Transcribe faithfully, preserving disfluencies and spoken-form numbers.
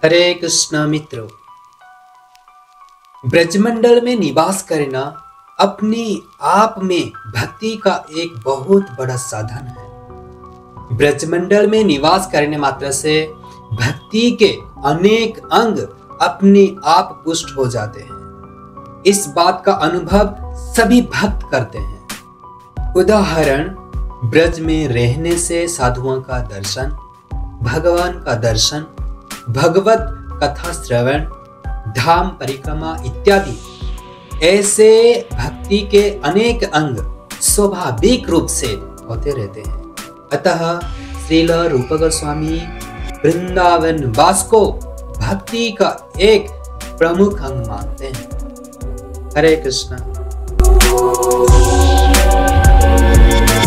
हरे कृष्ण मित्रों, ब्रजमंडल में निवास करना अपने आप में भक्ति का एक बहुत बड़ा साधन है। ब्रजमंडल में निवास करने मात्र से भक्ति के अनेक अंग अपने आप पुष्ट हो जाते हैं। इस बात का अनुभव सभी भक्त करते हैं। उदाहरण, ब्रज में रहने से साधुओं का दर्शन, भगवान का दर्शन, भगवत कथा श्रवण, धाम परिक्रमा इत्यादि ऐसे भक्ति के अनेक अंग स्वाभाविक रूप से होते रहते हैं। अतः श्रील रूप गोस्वामी वृंदावन वास को भक्ति का एक प्रमुख अंग मानते हैं। हरे कृष्ण।